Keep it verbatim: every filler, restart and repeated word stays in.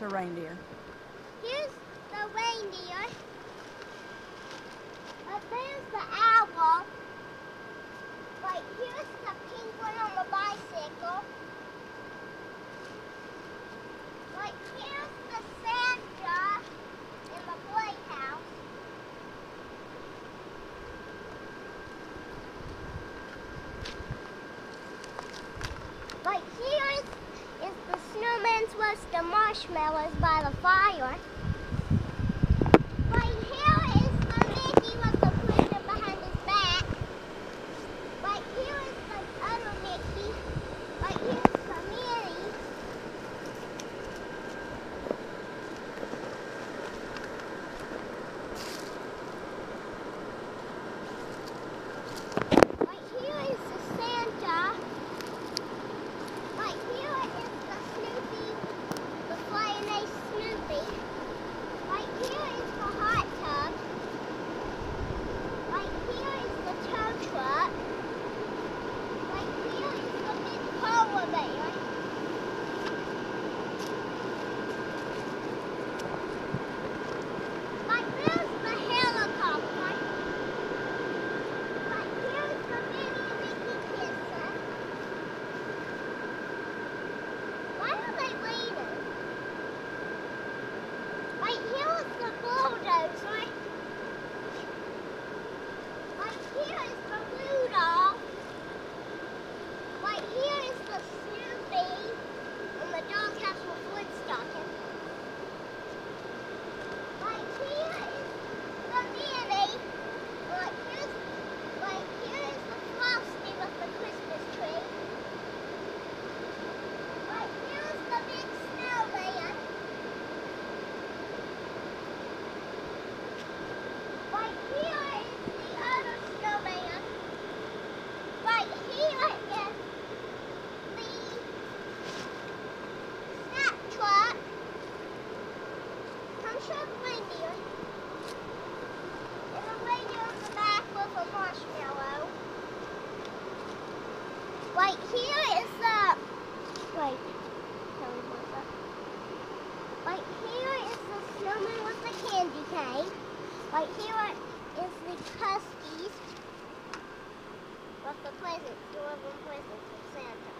a reindeer. Here's the reindeer. Uh, there's the owl. Right, here's the penguin on the bicycle. Right, here's the Santa in the playhouse. Right here is, is the snowman's roast of marshmallows by the fire. Right here is the Mickey with the pointer behind his back. Right here is the other Mickey. Right here's the Minnie. Right here is the Santa. Right here is the Snoopy, the flying ace Snoopy. Right here is the hot tub. Right here is the tow truck. Right here is the big polar bear. Right there's the helicopter. Right here's the Minnie and Mickey kissing. Why are they leaning? Right here is the bulldozer. Right here is the Rudolph. Right here is the Snoopy and the doghouse with Woodstocking. Right here is the Minnie. Right here's, right here is the Frosty with the Christmas tree. Right here's the big snowman. Right here is the other snowman. Right here is the snack truck. Come show the reindeer. And the reindeer on the back with a marshmallow. Right here is the, wait, tell me what's up. Right here is the snowman with the candy cane. Right here is the Huskies with the presents, delivering presents for Santa.